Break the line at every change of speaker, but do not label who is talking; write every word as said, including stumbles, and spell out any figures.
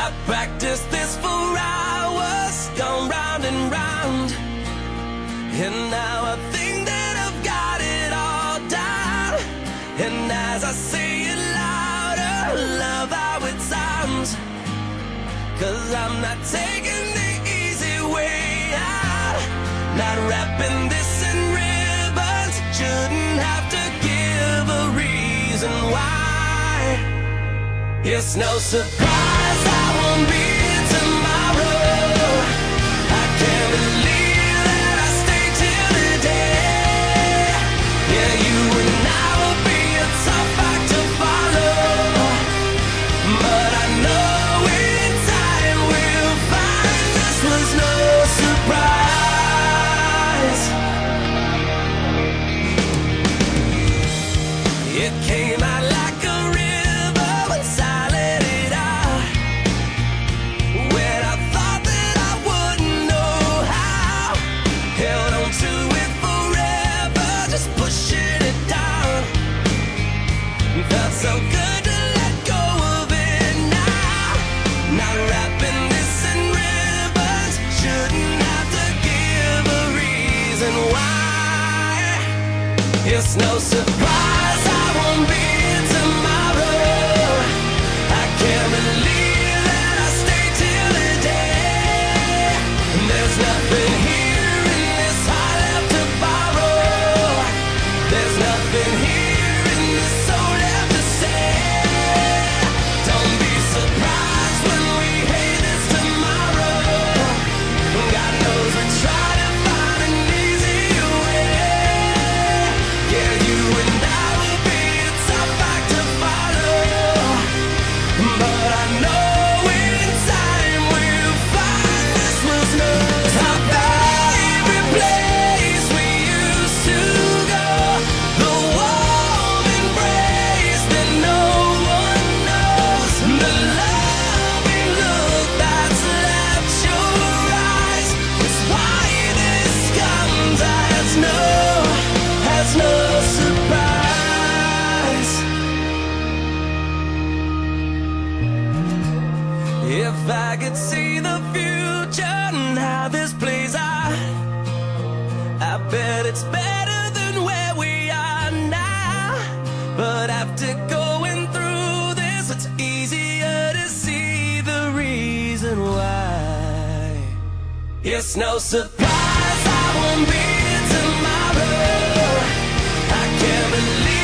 I practiced this for hours, gone round and round, and now I think that I've got it all down. And as I say it louder, love how it sounds, 'cause I'm not taking the easy way out. Not wrapping this in ribbons, shouldn't have to give a reason why. It's no surprise I won't be here tomorrow. I can't believe that I stayed till today. Yeah, you and I will be a tough act to follow, but I know in time we'll find this was no surprise. It came out like a river once I let it out, when I thought that I wouldn't know how. Held on to it forever, just pushing it down. Felt so good to let go of it now. Not wrapping this in ribbons, shouldn't have to give a reason why. It's no surprise I won't be here tomorrow. I can't believe that I stayed till today. There's nothing here in this heart left to borrow. There's nothing here in this soul left to say. Don't be surprised when we hate this tomorrow. God knows we try to find an easier way. Yeah, you and I will be a tough act to follow, but I know in time we'll find this was no favorite place we used to go, the warm embrace that no one knows, the loving look that's left your eyes. It's why this comes as no, as no surprise. If I could see the future and how this plays out, I bet it's better than where we are now. But after going through this, it's easier to see the reason why. It's no surprise I won't be here tomorrow. I can't believe